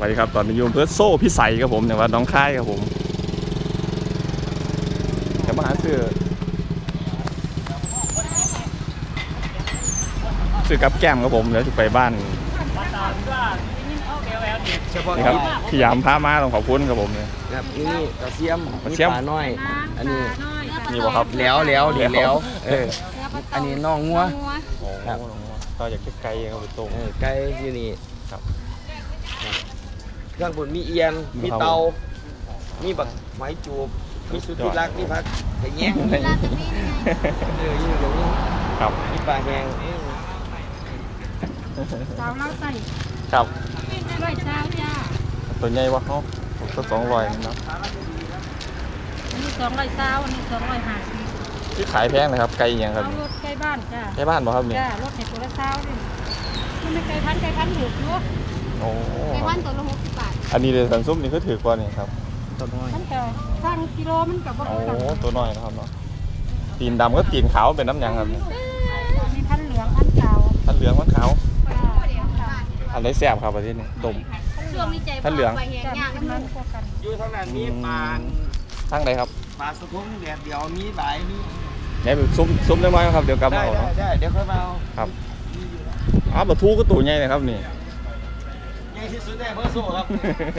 วัสดีครับตอนนี้อยู่อำเภอโซ่พิสัยครับผมเนี่ยว่าน้องค่ายครับผมจะมาหาซื้อกับแก้มครับผมเดี๋ยวจะไปบ้านนี่ครับพี่ยามพามาต้องขอบคุณครับผมเนี่ยครับนี่กระเทียมปลาน้อยอันนี้นี่บ่ครับแล้วอันนี้น้องงัวครับก็อยากจะไกลครับตรงไก่อยู่นี่ครับเครื่องบดมีเอียนมีเตามีบักไม้จูบมีสุดที่รักมีผักไข่แย้งอยู่ตรงนี้ครับมีปลาแห้งสาวเล่าใส่ครับร้อยเช้าจ้าตัวใหญ่วะเขาตัว200นะอันนี้200เช้าอันนี้250 ที่ขายแพงนะครับไก่ยังครับรถใกล้บ้านจ้าใกล้บ้านบ่ครับนี่จ้ารถในตัวละเช้าดิมันไม่ไกลพันถูกเนาะโอ้ไกลพันตัวละ60 บาทอันนี้เลยสันซุปนี่ก็ถือกว่านี่ครับตัวน้อยมันก็สร้างกิโลมันกับโอ้ตัวน้อยนะครับเนาะตีนดำก็ตีนขาวเป็นน้ำยางครับมีพันเหลืองพันขาวพันเหลืองพันขาวอันไหนแซ่บครับประเทศนี้ต้มพันเหลืองอยู่ทางนั้นมีปลาทางไหนครับปลาสะพุงแดดเดียวมีใบมีไหนซุปเล็กน้อยครับเดี๋ยวกลับมาเอาเนาะได้เดี๋ยวค่อยมาเอาครับปลาทูก็ตัวใหญ่นะครับนี่ใหญ่ที่สุดในเบอร์โซ่ครับ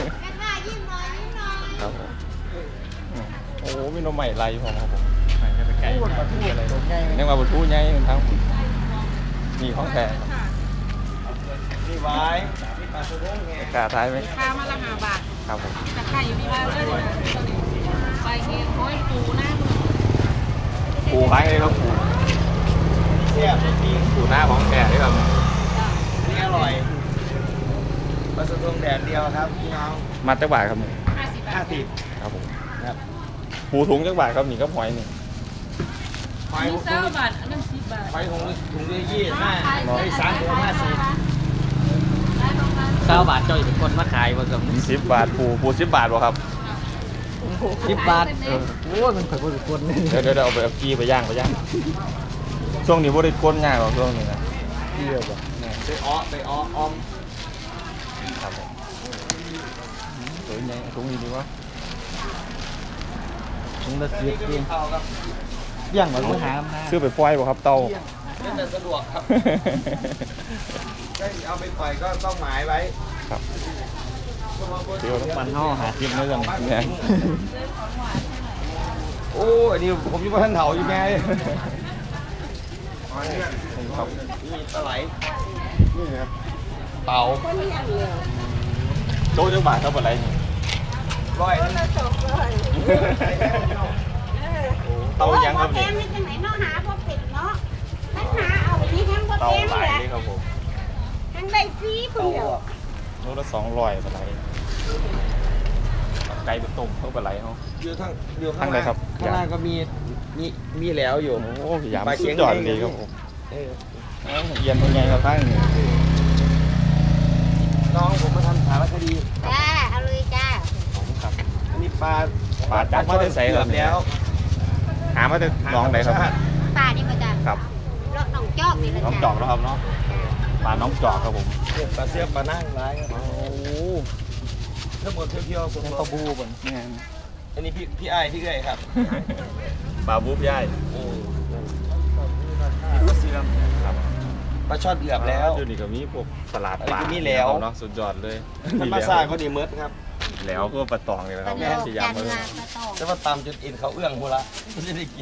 ครับโอ้มีน้องใหม่ไรของครับผมไก่ปลาทูอะไรเนี่ยปลาทูใหญ่ทั้งมีของแท้มีไว้มีปลาสะพุงไงกล้าทายไหมค่ามาละ5 บาทครับผมจะค่าอยู่ที่บ้านเลยไปเห็นห้อยปูหน้าปูขายเลยครับปูเสียบมีปูหน้าของแท้ด้วยครับนี่อร่อยปลาสะพุงแดดเดียวครับพี่น้องมัดจักบาทครับนี่ 50 ครับผมครับปูถุงจักบาทครับนี่ก็หอยนี่หอย20 บาทอันนั้น10 บาทหอยถุงละ25หอย3 ตัว50 9 บาทเจ้าเป็นคนมาขายบ่ครับ 10 บาทปู10 บาทบ่ครับ 10 บาทโอ้มันข่อยบ่ได้คนเดี๋ยวเอาไปกี้ไปย่างช่วงนี้บ่ได้คนง่ายกว่าช่วงนี้นะเที่ยวบ่ไปอ้ออมครับผมสวยใหญ่ถุงนี้ดีวะถุงละ10เองย่างบ่ต้องหาซื้อไปปล่อยบ่ครับเตาจะสะดวกครับเอาไปปล่อยก็ต้องหมายไว้ครับเดี๋ยวมันห่อหาทิพย์เรื่องเนี่ยโอ้อันนี้ผมอยู่บ้านเถาอยู่ไงครับมีปลาไหลนี่ครับเต่าโจ๊กจักบาทครับปลาไหลร้อยเต่ายังครับนี่เต่าหลายเลยครับผมทั้งได้ฟรีคนเดียวโลละ200ปลาไหลไก่เป็นต้มเท่าปลาไหลเขาอยู่ข้างล่างครับข้างล่างก็มีแล้วอยู่โอ้ยามสุดยอดดีครับผมเย็นเป็นไงครับท่านน้องผมมาทำสารคดีจ้าเอาเลยจ้าครับอันนี้ปลาจับมาได้ใส่ครับแล้วหามาได้ลองไหนครับปลานี่มาจ้าครับน้องจอกนี่น้องจอกแล้วครับเนาะปลาน้องจอกครับผมปลาเสียบปลานั่งร้ายครับโอ้ทั้งหมดเที่ยวๆผมปลาบูบนอันนี้พี่ไอ้พี่เกยครับปลาบูย่ายปลาเสียบครับปลาช่อนเดือบแล้วอยู่นี่ก็มีพวกตลาดปลามีแล้วเนาะสุดยอดเลยธรรมชาติก็ดีเมิร์ดครับแล้วก็ปลาตองเลยนะครับแม่สียำเลยแต่ว่าตามจุดอินเขาเอื้องหมดละไม่ได้กิน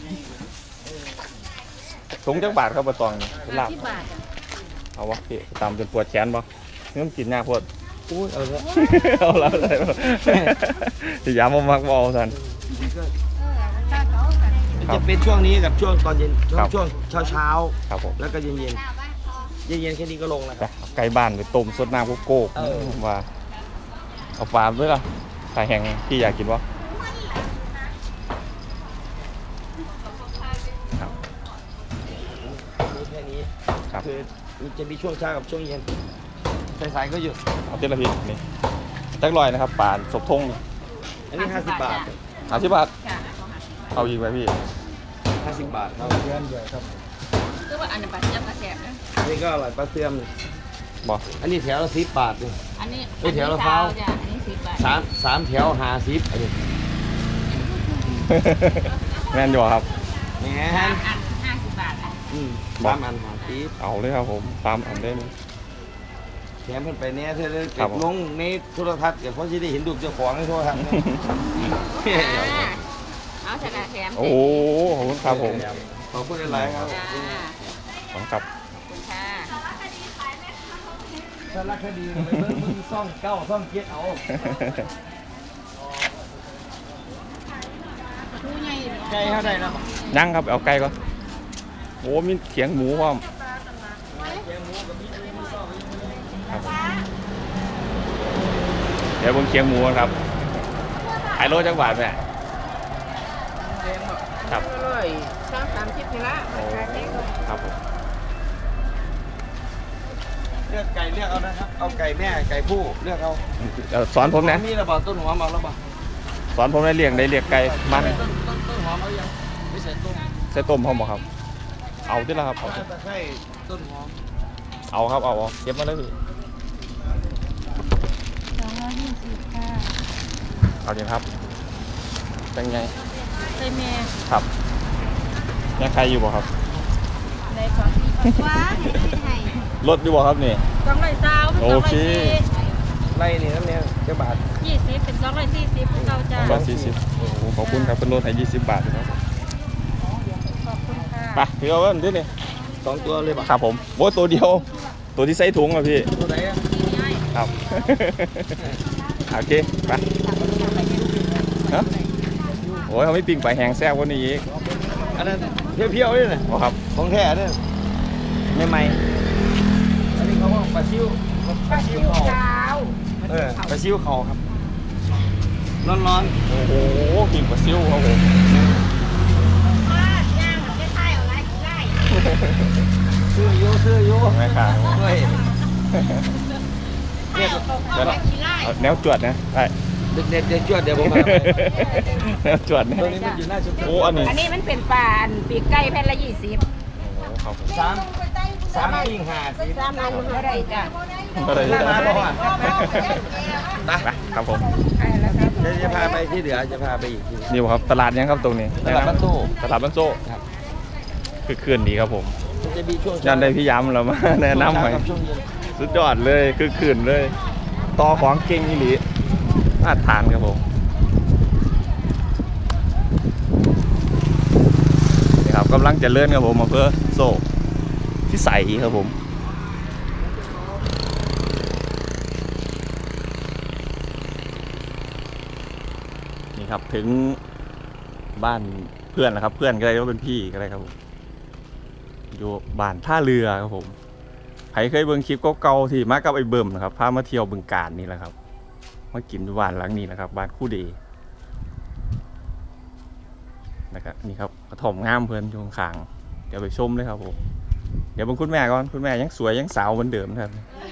ถุงจักบาทครับปลาตองนี่ลาบเอาวะพี่ตามจนปวดแขนบ่นี่มันกินยากพอดอุ้ยเอาละเลยสียำมันมักบอลสันจะเป็นช่วงนี้กับช่วงตอนเย็นช่วงเช้าครับผมแล้วก็เย็นแค่นี้ก็ลงแล้วไก่บ้านไปต้มสดน้ำโก้ว่าเอาปลาด้วยล่ะสายแห้งพี่อยากกินวะแค่นี้คือจะมีช่วงเช้ากับช่วงเย็นสายก็อยู่เอาเจ็ดละพี่นี่จักรอยนะครับปลาศพทงอันนี้50 บาท 50 บาทเอาอีกไหมพี่ 50 บาทครับเพื่อนเยอะครับคือว่าอันนั้นปลาเสื่อมปลาแสบนะนี่ก็อร่อยปลาเสื่อมบอกอันนี้แถวละ10 บาทเลยอันนนี้แถวละเฝ้าจ้ะอันนี้10 บาทสามแถว50อันนี้แม่นอยู่ครับแหมอัน50 บาทอ่ะ 3 อัน50 เอาเลยครับผมตามอันได้เลยแถมเพิ่นไปแน่เธอเลยครับผมลงในโทรทัศน์เดี๋ยวเพราะสิได้เห็นรูปเจ้าของในโทรทัศน์เอาชนะแถมโอ้โหขอบคุณครับผมขอบคุณหลายๆครับจ้าขอบคุณครับขอบคุณค่ะสารคดีไปเบิ่งมึงซ่องเก้าซ่องเจ็ดเอาผู้ใหญ่ไก่เท่าใดเนาะยังครับเอาไก่ก่อนโอ้มีเขียงหมูพร้อมครับผมเดี๋ยวผมเขียงหมูก่อนครับขายโลจักบาทแม่ครับเลย30นี่ละราคาแพงครับผมเลือกไก่เลือกเอานะครับเอาไก่แม่ไก่ผู้เลือกเอาสอนผมนะมีระเบิดต้นหอมเอาแล้วบ่สอนผมได้เลี้ยงไก่มันต้นหอมเอายังไม่ใส่ต้มใส่ต้มพร้อมบ่ครับ เอาที่ละครับเอาตะไคร้ต้นหอมเอาครับเอาเก็บมาเลยพี่ 220ค่ะเอาดีครับเป็นไงใส่แม่ครับยังใครอยู่บ่ครับในของที่ว้าให้รถอยู่บ่ครับนี่ 220 โอเคไล่นี่น้ำเนี่ยเจ้าบาท 20เป็น240คือเก่าจ้า 140โอ้โหขอบคุณครับเป็นรถให้20 บาทครับขอบคุณค่ะไปพี่เอาเงินที่นี่ 2 ตัวเลยบ่ครับผมโอ้ตัวเดียวตัวที่ใส่ถุงอะพี่ตัวไหนอ่ะครับ โอเคไปฮะโอ้ยเขาไม่ปิ่งไปแหงแซ่บกว่านี้อีกอันนั้นเพียวๆนี่น่ะอ๋อครับของแท้เนี่ยใหม่ๆอันนี้เขาว่าปลาซิวปลาซิวเขาปลาซิวเขาครับร้อนโอ้โหปิ่งปลาซิวครับผมๆซื้ออยู่แม่ค้าเฮ้ยเดี๋ยวเอาแนวจวดนะได้เด็ดๆจวดเดี๋ยวผมมาไปแนวจวดนะตัวนี้มันอยู่หน้าชุดโอ้อันนี้อันนี้มันเป็นปลาปีกไก่แผ่นละ20 โอ้ครับผมสามปิ้ง50 3อันเท่าไหร่จ้ะอะไรหน้ามาบ่อ่ะไปครับผมใช่แล้วครับเดี๋ยวจะพาไปที่เหลือจะพาไปอีกที่นี่บ่ครับตลาดยังครับตรงนี้ตลาดบ้านโซ่ตลาดบ้านโซ่ครับคือคืนดีครับผมมันจะมีช่วงยันได้พี่ย้ำเรามา แนะนำใหม่ช่วงเย็นสุดยอดเลยคือคืนเลยต่อของเก่งอีหลีมาตรฐานครับผมนี่ครับกำลังจะเลื่อนครับผมมาเพื่อโซ่ที่ใสครับผมนี่ครับถึงบ้านเพื่อนแล้วครับเพื่อนก็ได้ว่าเป็นพี่ก็ได้ครับผมอยู่บ้านท่าเรือครับผมใครเคยเบิ่งคลิปเก่าๆที่มากับไอ้เบิ่มนะครับพามาเที่ยวบึงกาฬนี่แหละครับมากินบ้านหลังนี้นะครับบ้านคู่เดนะครับนี่ครับกระถ่อมงามเพื่อนอยู่ข้างๆเดี๋ยวไปชมเลยครับผมเดี๋ยวเบิ่งคุณแม่ก่อนคุณแม่ยังสวยยังสาวเหมือนเดิมนะครับ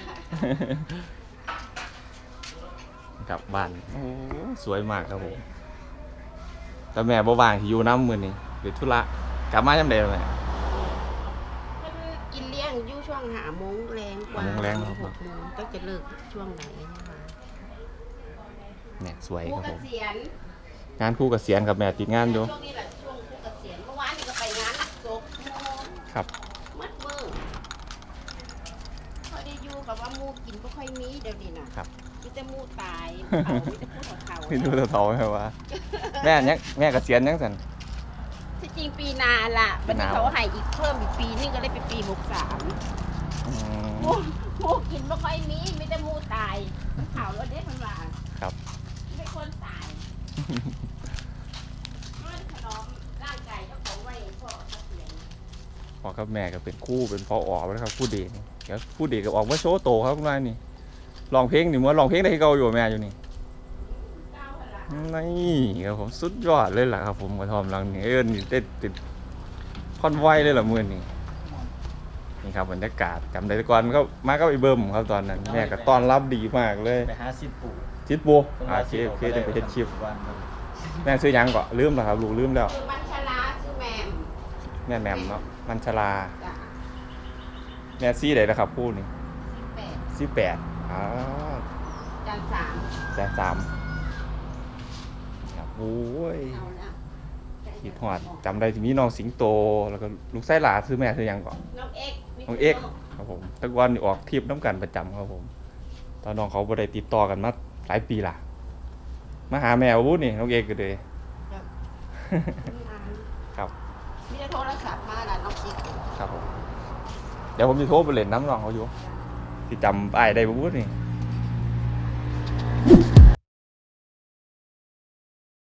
กลับบ้านโอ้สวยมากครับผมแต่แม่บ่ว่างที่อยู่น้ำมือนี่เดี๋ยวธุระกลับมาจำเดแม่กินเลี้ยงอยู่ช่วง5 โมงแรงกว่า 5 โมงแรงครับ 6 โมงต้องจะเลิกช่วงไหนนะคะแม่สวยผู้ครับเกผมษียณงานคู่กับเสียนกับแม่ติดงานอยู่ช่วงนี้แหละช่วงผู้เกษียณเมื่อวานนี่ก็ไปงานศพครับมัดมือพอได้อยู่กับว่าหมูกินไม่ค่อยมีเดี๋ยวนี้นะครับ มีแต่หมูตายเอามีแต่ผู้เฒ่าๆไม่รู้จะท้อไหมว่า แม่ยังแม่กับเสียนยังสันที่จริงปีหนาล่ะบัดนี้เขาให้อีกเพิ่มอีกปีนึงก็เลยเป็นปี 63 อืมหมูกินไม่ค่อยมีแต่หมูตายมันเผาแล้วเด็ดมันว่าครับเป็นคนตายมันถนอมร่างกายเจ้าของไว้พ่อเกษียณพ่อกับแม่ก็เป็นคู่เป็นพ่อออกแล้วครับคู่เดชเดี๋ยวคู่เดชก็ออกมาโชว์โตครับคุณแม่นี่ร้องเพลงนี่มันร้องเพลงได้ให้เก่าอยู่แม่อยู่นี่เก้าหั่นล่ะนี่ครับผมสุดยอดเลยล่ะครับผมกระทอมหลังนี่นี่เต้นติดคอนไวเลยล่ะมือนี่นี่ครับบรรยากาศจำได้แต่ก่อนก็มาก็ไปเบิ่มครับตอนนั้นแม่ก็ต้อนรับดีมากเลยไปหาซิปปูชิดบัวโอเคจะไปเฮ็ดชิปแม่ซื้อหยังก็ลืมแล้วครับลูกลืมแล้วคือบัญชลาคือแมมแม่แหม่มเนาะมันชลาจ้ะแม่ซี่ไหนนะครับพูดนี่ 18 ซี่8 จานสามแสนสามครับโอ้ยเอาละคิดฮอดจำได้ที่มีน้องสิงโตแล้วก็ลูกไส้หลาซื้อแม่ซื้อหยังก่อนน้องเอ็กน้องเอ็กครับผมแตะวันนี่ออกทริปน้ำกันประจำครับผมตอนน้องเขาบ่ได้ติดต่อกันมาหลายปีละมาหาแมววุ้นี่น้องเอ็กก็เลย ครับมีแต่โทรศัพท์มาล่ะน้องเอ็กครับผมเดี๋ยวผมจะโทรไปเล่นน้ำน้องเขาอยู่ที่จำอ้ายได้บ่วุ้นี่